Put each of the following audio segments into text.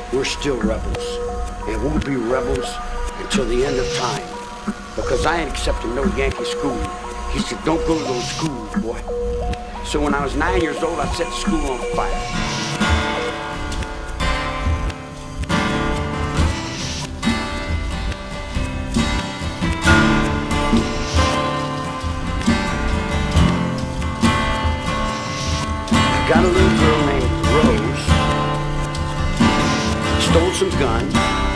we're still rebels. And we'll be rebels until the end of time. Because I ain't accepting no Yankee school. He said, don't go to those schools, boy. So when I was 9 years old, I set the school on fire. Got a little girl named Rose, stole some guns,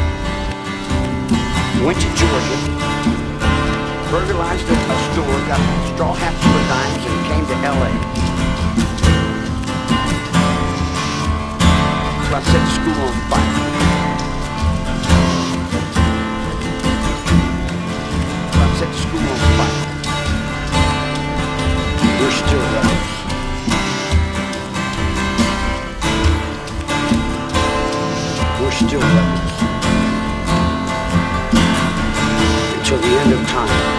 went to Georgia, burglarized a store, got a straw hat full of dimes, and came to L.A. So I set the school on fire. So I set the school on fire. We're still rebels. We're still rebels until the end of time.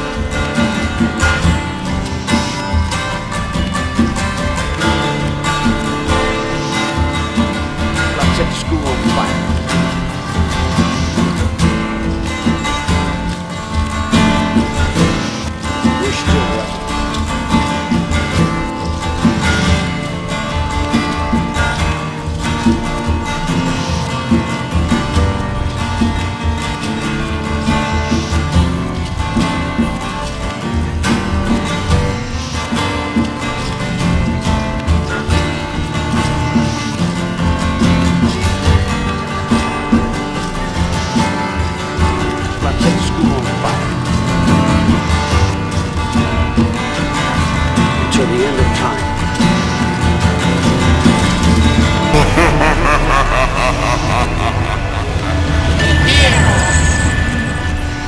Let's set the school on fire. We're still rebels. Set the school on fire until the end of time.